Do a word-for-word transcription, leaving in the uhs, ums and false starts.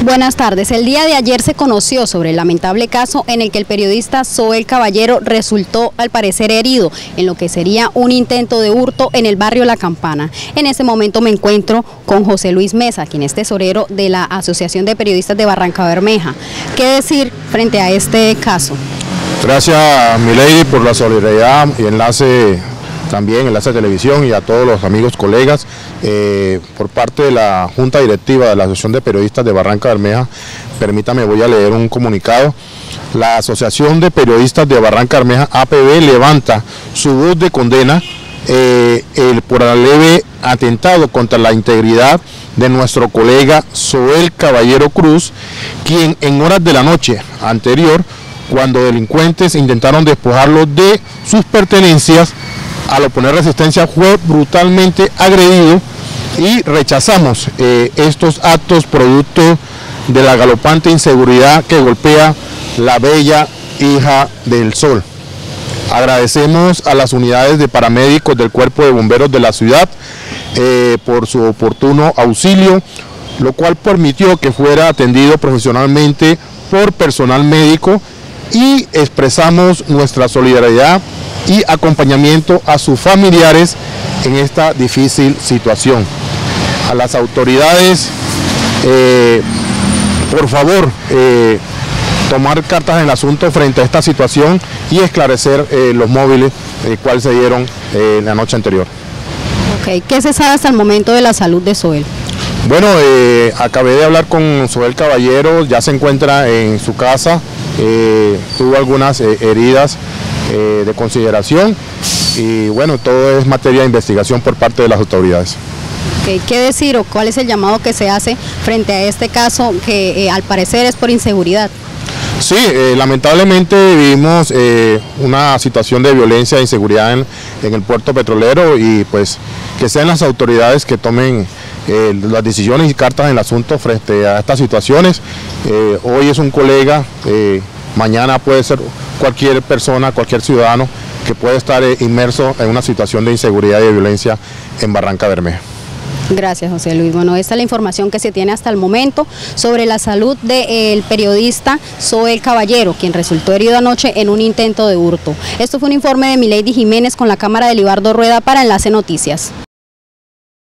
Buenas tardes. El día de ayer se conoció sobre el lamentable caso en el que el periodista Zoel Caballero resultó al parecer herido en lo que sería un intento de hurto en el barrio La Campana. En este momento me encuentro con José Luis Mesa, quien es tesorero de la Asociación de Periodistas de Barrancabermeja. ¿Qué decir frente a este caso? Gracias, milady, por la solidaridad y enlace también, enlace de televisión, y a todos los amigos, colegas, eh, por parte de la Junta Directiva de la Asociación de Periodistas de Barrancabermeja. Permítame, voy a leer un comunicado. La Asociación de Periodistas de Barrancabermeja, A P B, levanta su voz de condena eh, el, por el leve atentado contra la integridad de nuestro colega Zoel Caballero Cruz, quien en horas de la noche anterior, cuando delincuentes intentaron despojarlo de sus pertenencias, al oponer resistencia fue brutalmente agredido, y rechazamos eh, estos actos producto de la galopante inseguridad que golpea la bella hija del sol. Agradecemos a las unidades de paramédicos del Cuerpo de Bomberos de la ciudad eh, por su oportuno auxilio, lo cual permitió que fuera atendido profesionalmente por personal médico, y expresamos nuestra solidaridad y acompañamiento a sus familiares en esta difícil situación. A las autoridades, eh, por favor, eh, tomar cartas en el asunto frente a esta situación y esclarecer eh, los móviles eh, cuales se dieron eh, en la noche anterior. Okay. ¿Qué se sabe hasta el momento de la salud de Zoel? Bueno, eh, acabé de hablar con Zoel Caballero, ya se encuentra en su casa, eh, tuvo algunas eh, heridas eh, de consideración, y bueno, todo es materia de investigación por parte de las autoridades. Okay. ¿Qué decir o cuál es el llamado que se hace frente a este caso que eh, al parecer es por inseguridad? Sí, eh, lamentablemente vivimos eh, una situación de violencia e inseguridad en, en el puerto petrolero, y pues que sean las autoridades que tomen eh, las decisiones y cartas en el asunto frente a estas situaciones. Eh, hoy es un colega, eh, mañana puede ser cualquier persona, cualquier ciudadano que puede estar eh, inmerso en una situación de inseguridad y de violencia en Barrancabermeja. Gracias, José Luis. Bueno, esta es la información que se tiene hasta el momento sobre la salud del periodista Zoel Caballero, quien resultó herido anoche en un intento de hurto. Esto fue un informe de Milady Jiménez con la cámara de Libardo Rueda para Enlace Noticias.